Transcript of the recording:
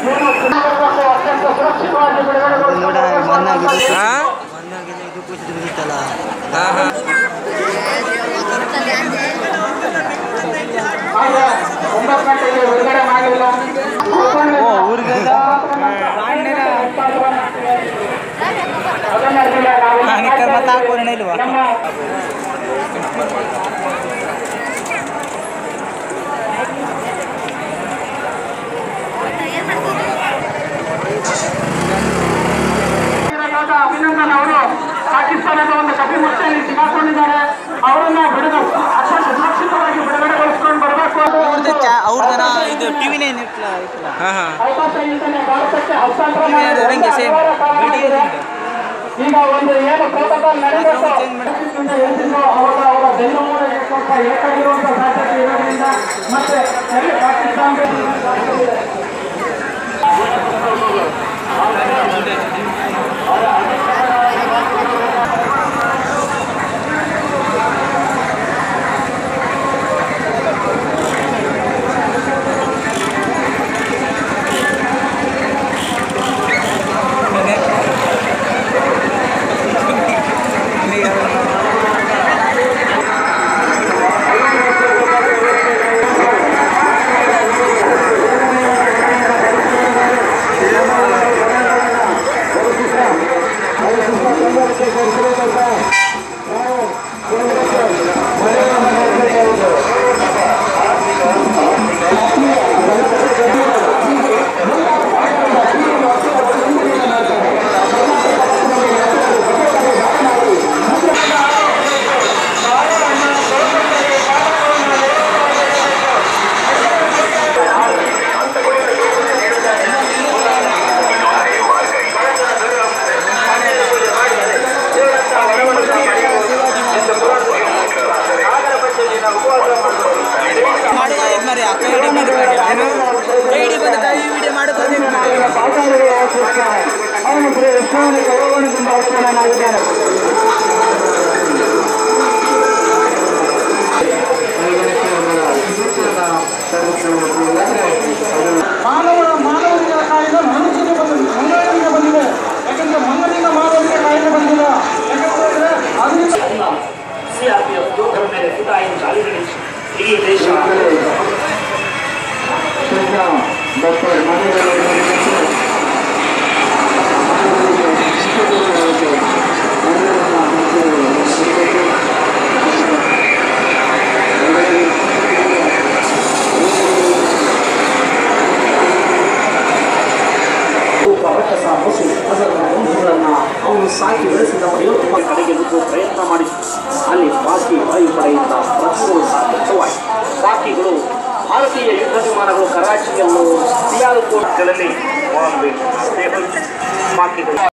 ಅಭಿನಂದನ್ ಅವರು ಪಾಕಿಸ್ತಾನದ ಒಂದು ಕಪಿಮುಷ್ಟಿಯಲ್ಲಿ ಸಿಕ್ಕಾಕೊಂಡಿದ್ದಾರೆ. ಅವರನ್ನ ಸುರಕ್ಷಿತವಾಗಿ ಬಿಡುಗಡೆಗೊಳಿಸಿಕೊಂಡು ಬರಬೇಕು. ಅವ್ರದನ ಇದು ಟಿವಿನೇ ಅವಕಾಶ ಇಲ್ದೇ ಭಾರತಕ್ಕೆ ಹಸ್ತಾಂತರ ಈಗ ಒಂದು ಏನು ಪ್ರೋಟೋಕಾಲ್ ನಡೆಯಬೇಕು ಅವಾಗ ಅವರ ಬೆನ್ನು ಮೂಳೆಗೆ ಸ್ವಲ್ಪ ಏಕಾಗಿರುವಂತಹ ಸಾಧ್ಯತೆ ಇರೋದ್ರಿಂದ ಮತ್ತೆ ಪಾಕಿಸ್ತಾನ ಮಾನವರಿಗೆ ಕಾಯಿಲೆ ಮನುಷ್ಯನಿಗೆ ಬಂದಿದೆ. ಯಾಕಂದ್ರೆ ಮಣ್ಣಿನಿಂದ ಮಾನವರಿಗೆ ಕಾಯಿಲೆ ಬಂದಿಲ್ಲ. ಯಾಕಂದ್ರೆ ಅದರಿಂದ ಸಿಆರ್ಪಿಎಫ್ ಯೋಧರ ಮೇಲೆ ಫಿದಾಯಿನ್ ದಾಳಿಗಳಿಸಿ ಇಡೀ ದೇಶ ಅವನು ಸಾಕಿ ಬೆಳೆಸಿದ ಪ್ರಯೋಗ ಕಡೆಗೆ ನುಗ್ಗುವ ಪ್ರಯತ್ನ ಮಾಡಿತು. ಅಲ್ಲಿ ಪಾಕಿ ವಾಯುಪಡೆಯಿಂದ ಪ್ರತಿರೋಧವಾಯಿತು. ಪಾಕಿಗಳು ಭಾರತೀಯ ಯುದ್ಧ ವಿಮಾನಗಳು ಕರಾಚಿಯಲ್ಲೂ ಸಿಯಾಲ್ಕೋಟ್ಗಳಲ್ಲಿ ಪಾಕಿಗಳು